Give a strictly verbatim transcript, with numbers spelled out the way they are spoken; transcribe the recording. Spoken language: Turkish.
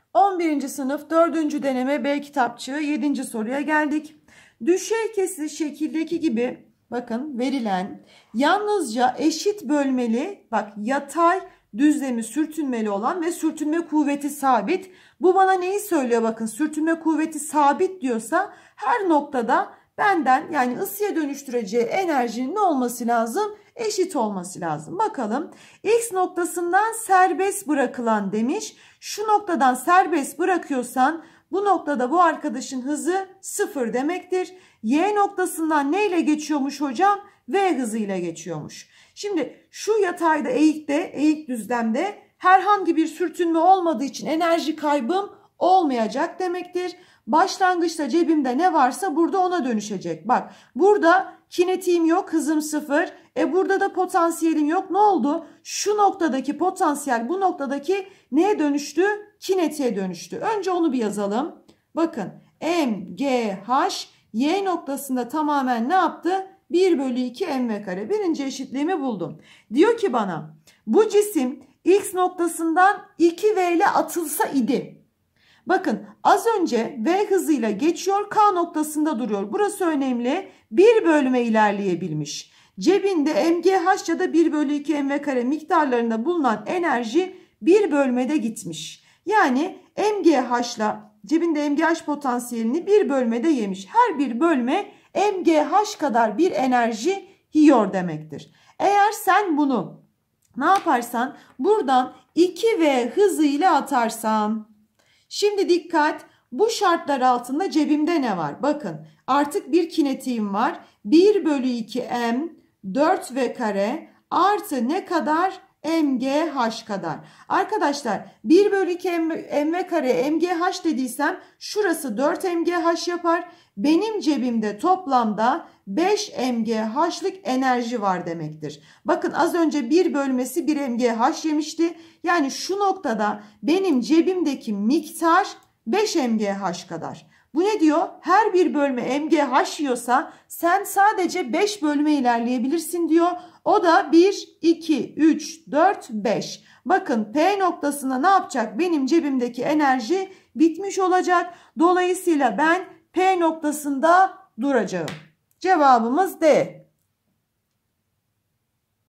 on birinci sınıf dördüncü deneme B kitapçığı yedinci soruya geldik. Düşey kesili şekildeki gibi bakın verilen yalnızca eşit bölmeli, bak yatay düzlemi sürtünmeli olan ve sürtünme kuvveti sabit. Bu bana neyi söylüyor? Bakın sürtünme kuvveti sabit diyorsa her noktada benden yani ısıya dönüştüreceği enerjinin ne olması lazım? Eşit olması lazım. Bakalım X noktasından serbest bırakılan demiş. Şu noktadan serbest bırakıyorsan bu noktada bu arkadaşın hızı sıfır demektir. Y noktasından neyle geçiyormuş hocam? V hızıyla geçiyormuş. Şimdi şu yatayda eğikte, eğik düzlemde herhangi bir sürtünme olmadığı için enerji kaybım olmayacak demektir. Başlangıçta cebimde ne varsa burada ona dönüşecek. Bak burada kinetiğim yok, hızım sıfır. E burada da potansiyelim yok. Ne oldu? Şu noktadaki potansiyel bu noktadaki neye dönüştü? Kinetiğe dönüştü. Önce onu bir yazalım. Bakın M, G, H, Y noktasında tamamen ne yaptı? bir bölü iki mv kare. Birinci eşitliğimi buldum. Diyor ki bana bu cisim X noktasından iki V ile atılsa idi. Bakın az önce V hızıyla geçiyor, K noktasında duruyor. Burası önemli. bir bölüme ilerleyebilmiş. Cebinde M G H ya da bir bölü iki mv kare miktarlarında bulunan enerji bir bölmede gitmiş. Yani M G H'la cebinde M G H potansiyelini bir bölmede yemiş. Her bir bölme M G H kadar bir enerji yiyor demektir. Eğer sen bunu ne yaparsan buradan iki V hızıyla atarsan. Şimdi dikkat, bu şartlar altında cebimde ne var? Bakın artık bir kinetiğim var. bir bölü iki m dört V kare artı ne kadar? M G H kadar. Arkadaşlar bir bölü iki mv kare M G H dediysem şurası dört M G H yapar. Benim cebimde toplamda beş M G H'lık enerji var demektir. Bakın az önce bir bölmesi bir M G H yemişti. Yani şu noktada benim cebimdeki miktar beş M G H kadar. Bu ne diyor? Her bir bölme M G H yiyorsa sen sadece beş bölme ilerleyebilirsin diyor. O da bir, iki, üç, dört, beş. Bakın P noktasında ne yapacak? Benim cebimdeki enerji bitmiş olacak. Dolayısıyla ben P noktasında duracağım. Cevabımız D.